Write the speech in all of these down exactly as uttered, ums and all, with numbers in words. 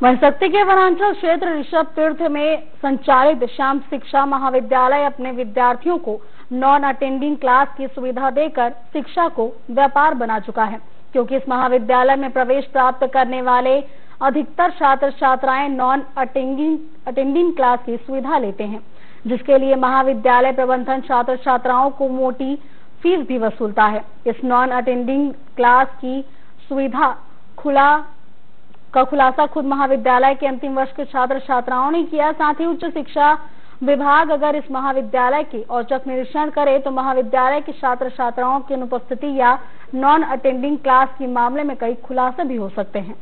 वनशक्ति के वनांचल क्षेत्र ऋषभ तीर्थ में संचालित श्याम शिक्षा महाविद्यालय अपने विद्यार्थियों को नॉन अटेंडिंग क्लास की सुविधा देकर शिक्षा को व्यापार बना चुका है, क्योंकि इस महाविद्यालय में प्रवेश प्राप्त करने वाले अधिकतर छात्र छात्राएं नॉन अटेंडिंग अटेंडिंग क्लास की सुविधा लेते हैं, जिसके लिए महाविद्यालय प्रबंधन छात्र छात्राओं को मोटी फीस भी वसूलता है। इस नॉन अटेंडिंग क्लास की सुविधा खुला का खुलासा खुद महाविद्यालय के अंतिम वर्ष के छात्र छात्राओं ने किया। साथ ही उच्च शिक्षा विभाग अगर इस महाविद्यालय की औचक निरीक्षण करे तो महाविद्यालय के छात्र छात्राओं की अनुपस्थिति या नॉन अटेंडिंग क्लास के मामले में कई खुलासे भी हो सकते हैं।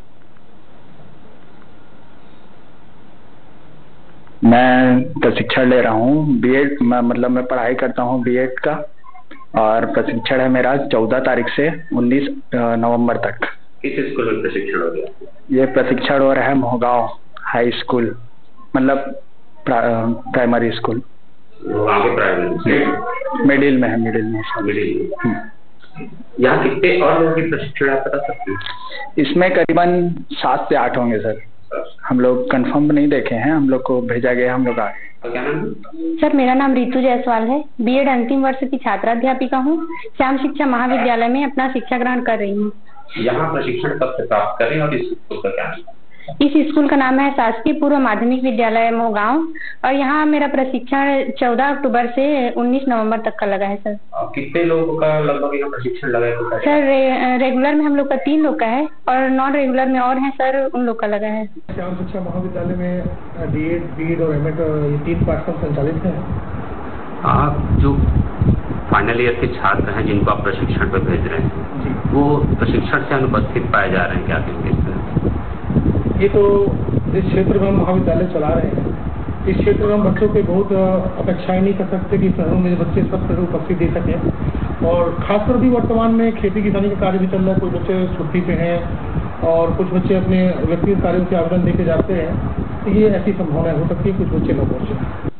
मैं प्रशिक्षण ले रहा हूँ बीएड, मैं मतलब मैं पढ़ाई करता हूँ बीएड का, और प्रशिक्षण है मेरा चौदह तारीख से उन्नीस नवंबर तक। किस स्कूल में प्रशिक्षण हो गया? ये प्रशिक्षण हो रहा है मोहगांव हाई स्कूल, मतलब प्राइमरी स्कूल। आगे प्राइमरी मिडिल में है, मिडिल में मिडिल यहाँ कितने और लोगों की प्रशिक्षण आप बता सकते हैं? इसमें करीबन सात से आठ होंगे सर। हम लोग कंफर्म नहीं देखे हैं, हम लोग को भेजा गया, हम लोग आ गए। क्या नाम? सर मेरा नाम रितु जायसवाल है। बीएड अंतिम वर्ष की छात्राध्यापिका हूँ। श्याम शिक्षा महाविद्यालय में अपना शिक्षा ग्रहण कर रही हूँ। यहाँ प्रशिक्षण कब से प्राप्त करें और इस स्कूल का क्या है? इस स्कूल का नाम है शासकीय पूर्व माध्यमिक विद्यालय मोहगांव, और यहाँ मेरा प्रशिक्षण चौदह अक्टूबर से उन्नीस नवंबर तक का लगा है सर। कितने लोगों का लगभग यहाँ प्रशिक्षण लगा है? सर रे, रेगुलर में हम लोग का तीन लोग का है और नॉन रेगुलर में और है सर, उन लोग का लगा है। श्याम शिक्षा महाविद्यालय में डीएड, बीएड और एमएड ये तीन पाठ्यक्रम संचालित है। आप जो फाइनल ईयर के छात्र हैं जिनको आप प्रशिक्षण पर भेज रहे हैं, वो प्रशिक्षण से अनुपस्थित पाए जा रहे हैं, क्या कहेंगे? ये तो जिस क्षेत्र में हम महाविद्यालय चला रहे हैं, इस क्षेत्र में हम बच्चों के बहुत अपेक्षाएं नहीं कर सकते कि शहरों में बच्चे सब तरह उपस्थित दे सकें, और खासकर भी वर्तमान में खेती किसानी का कार्य भी चल रहा है। कुछ बच्चे छुट्टी पे हैं और कुछ बच्चे अपने व्यक्तिगत कार्यों के आवेदन देके जाते हैं, तो ये ऐसी संभावना हो सकती है कुछ बच्चे न पहुंचे।